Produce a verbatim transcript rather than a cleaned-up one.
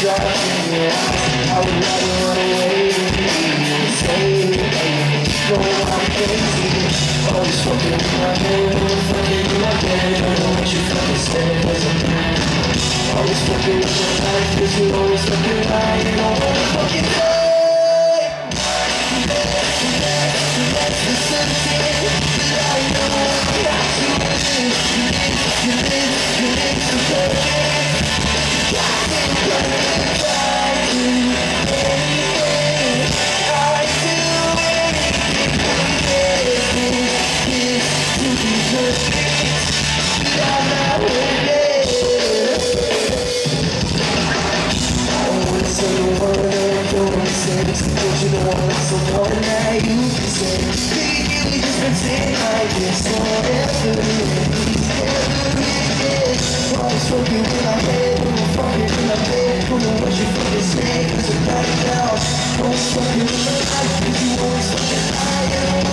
dark in your eyes. I would rather run away than be saved. No, I'm crazy. Always fucking in my head, always fucking in my bed. I don't know what you fucking said, cause I'm mad. Always fucking in my life, cause you always fucking lie. You don't wanna fucking die. That's the something that I know I got to live. You live, you live, you live so perfect. Got to put it right to anything. I do anything for this, this, to be perfect. But I'm not with it. I don't wanna say a word, I don't wanna say this, because you don't want someone that you can say. Baby, just pretend like this forever. Always fucking in my head, when I'm fucking in my bed. Don't know what you fucking say, cause I'm right now. Always fucking in my life, cause you always fucking lie.